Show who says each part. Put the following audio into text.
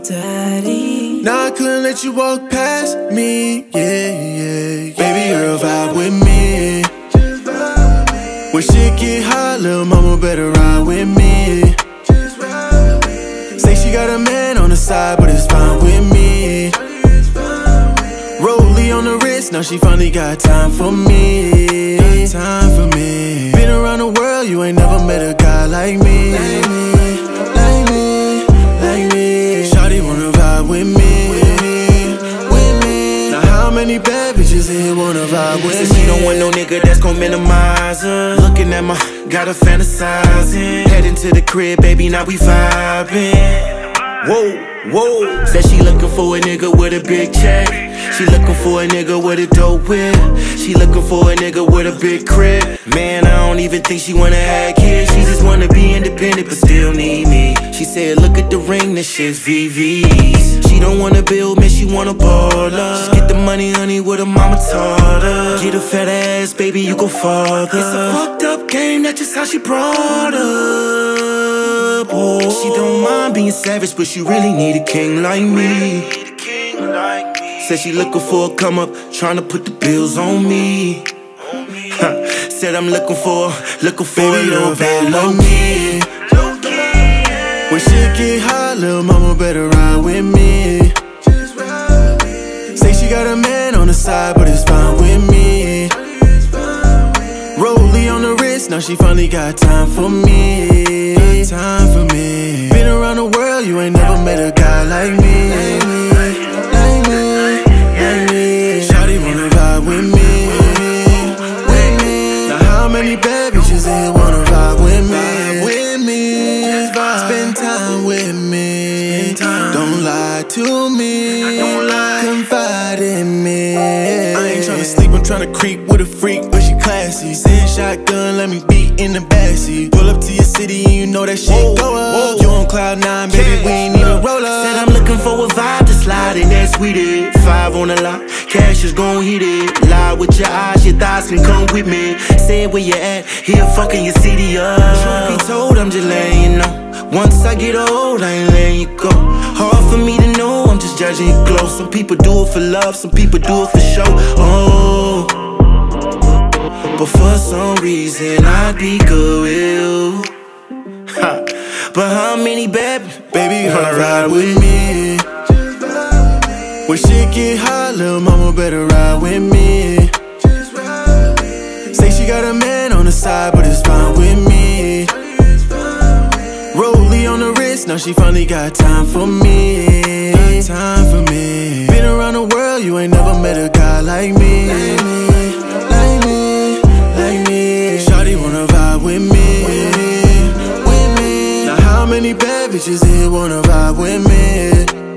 Speaker 1: daddy.
Speaker 2: Nah, I couldn't let you walk past me, yeah. Baby girl, vibe with me. When shit get hot, little mama better ride with me. Say she got a man on the side, but it's fine with me. Rollie on the wrist, now she finally got time for me. Been around the world, you ain't never met a guy like me. Like me. Shawty wanna vibe with me. Now how many bad bitches in here wanna vibe with me?
Speaker 3: She don't want no nigga that's gon' minimize her. Looking at my, got her fantasizing. Heading to the crib, baby, now we vibing. Whoa. Said she looking for a nigga with a big check. She looking for a nigga with a dope whip. She looking for a nigga with a big crib. Man, I don't even think she wanna have kids. She just wanna be independent but still need me. She said, look at the ring, this shit's VVs. She don't wanna build, man, she wanna baller. Just get the money, honey, what her mama taught her. Get a fat ass, baby, you go farther. It's a fucked up game, that's just how she brought up. Oh, she don't mind being savage, but she really need a king like me. Said she looking for a come up, tryna put the bills on me. Said I'm looking for a little bit low key.
Speaker 2: When shit get hot, little mama better ride with me. Say she got a man on the side, but it's fine with me. Rollie on the wrist, now she finally got time for me. Been around the world, you ain't never met a guy like me. Shawty wanna vibe with me. Now how many bad bitches in here wanna vibe with me? Spend time with me. Don't lie to me. Confide in me. I ain't tryna sleep, I'm tryna creep with a freak, but she classy. Send shotgun, let me beat in the backseat. Pull up to your city and you know that shit go up. You on cloud 9, baby, we ain't even roll up.
Speaker 3: Said I'm looking for a vibe to slide in, that's sweet it. 5 on the lot, cash is gon' hit it. Lie with your eyes, your thoughts can come with me. Say where you at, here fucking your city up. Truth be told, I'm just letting you know. Once I get old, I ain't letting you go. Hard for me to know, I'm just judging you close. Some people do it for love, some people do it for show. Oh, but for some reason I'd be good with you. But how many baby
Speaker 2: gonna ride with me? When shit get hot, little mama better ride with me. Say she got a man on the side, but it's fine with me. Rollie on the wrist, now she finally got time for me. Been around the world, you ain't never met a guy like me. Shawty wanna vibe with me. Now how many bad bitches in here wanna vibe with me?